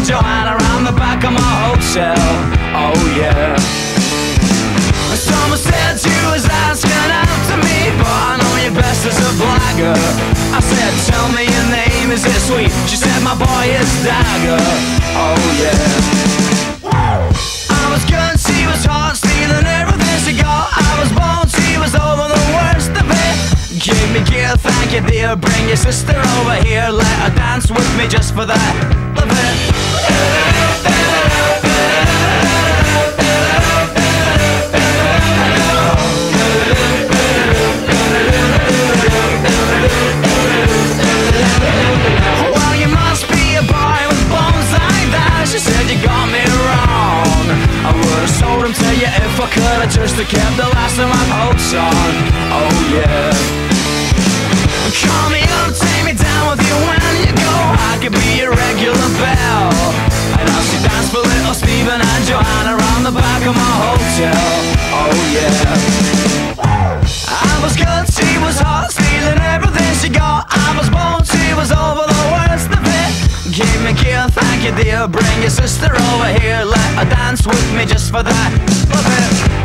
Joanna around the back of my hotel. Oh yeah. Someone said you was asking out to me, but I know you best as a blagger. I said, tell me your name, is it sweet? She said, my boy is Dagger. Oh yeah. I was good, she was hot, stealing everything she got. I was bold, she was over the worst of it. Give me gear, thank you dear. Bring your sister over here, let her dance with me just for that of it. Well, you must be a boy with bones like that. She said you got me wrong. I would've sold him to you if I could. I just kept the last of my hopes on. Oh yeah. Call me up, take me down with you when you go. I could be your regular belle. And I'll see dance for little Stephen and Joanna around the back of my hotel. Oh yeah. I was good, she was hot, stealing everything she got. I was bold, she was over the worst of it. Give me gear, thank you dear. Bring your sister over here, let her dance with me just for that of it.